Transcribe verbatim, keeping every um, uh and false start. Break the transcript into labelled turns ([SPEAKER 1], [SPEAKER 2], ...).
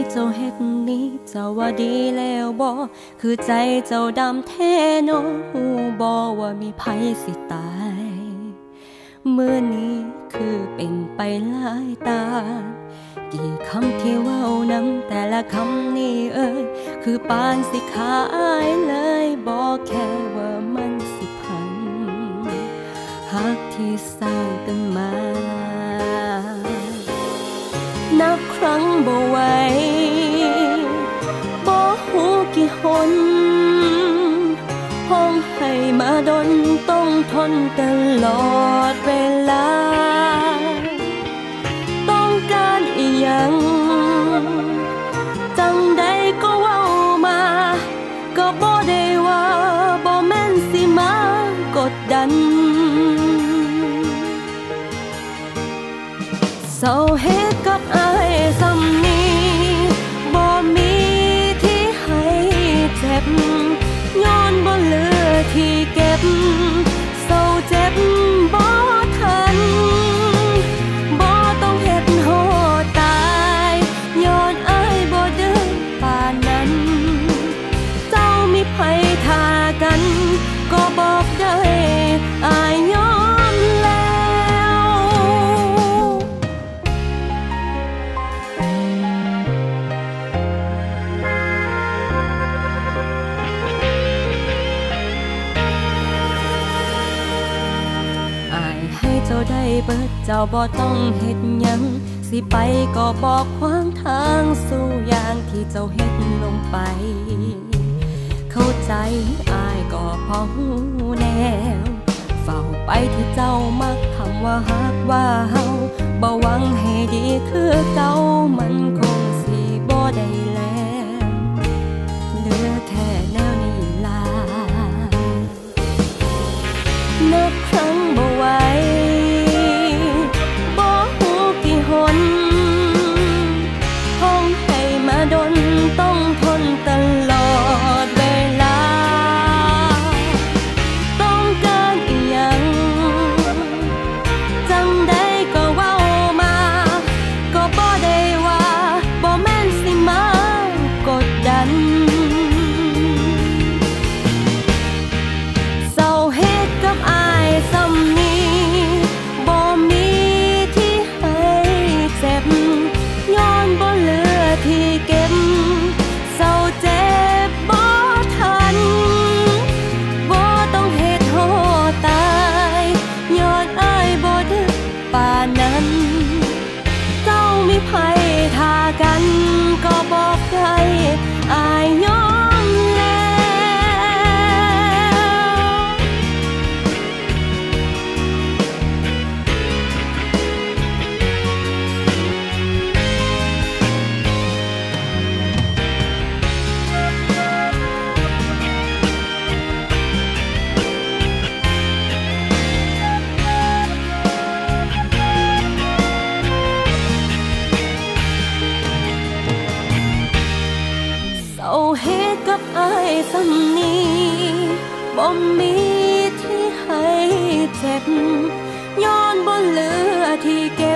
[SPEAKER 1] เจ้าเฮ็ดนี้เจ้าว่าดีแล้วบ่คือใจเจ้าดำแท้โนหูบ่ว่ามีไผสิตายมื้อนี้คือเป็นไปหลายตากี่คำที่เว้านำแต่ละคำนี้เอ่ยคือปานสิขาอายเลยบอกแค่ว่ามันสิพันหักที่สร้างกันมานับครั้งบ่ไหวบ่หูกี่หนห้องให้มาดนต้องทนตลอดเวลาต้องการอีหยังจังใดก็เว้ามาก็บ่ได้ว่าบ่แม่นสิมากดดันเศร้าเฮ็ดกับอายซ้ำนี้บ่มีที่ให้เจ็บย้อนบ่เหลือที่เก็บเศร้าเจ็บบ่ทันบ่ต้องเฮ็ดโหดตายย้อนอายบ่ดื้อปานนั้นเจ้ามีไผท่ากันก็บอกได้อายยอมแล้วอายให้เจ้าได้เบิดเจ้าบ่ต้องเฮ็ดหยังสิไปก็บอกขวางทางสู่อย่างที่เจ้าเฮ็ดลงไปเข้าใจอายก็พอหูแนวเฝ้าไปที่เจ้ามักคำว่าฮักว่าเฮาบ่หวังให้ดีคือเก่ามันคงสิบ่ได้แล้วเหลือแค่แนวนี้ล่ะนับครั้งบ่ไหวบ่หูกี่หนห้องให้มาดนต้องทนตลอดเวลาต้องการอีหยังจังใดก็เว้ามาก็บ่ได้ว่าบ่แม่นสิมากดดันเศร้าเฮ็ดกับอายซ้ำนี้บ่มีที่ให้เจ็บย้อนบ่เหลือที่เก็บเศร้าเจ็บบ่ทันบ่ต้องเฮ็ดโหดตายย้อนอายบ่ดื้อปานนั้นเจ้ามีไผท่ากันก็บอกได้อายยอมแล้วเศร้าเฮ็ดกับอายซ้ำนี้บ่มีที่ให้เจ็บย้อนบ่เหลือที่เก็บ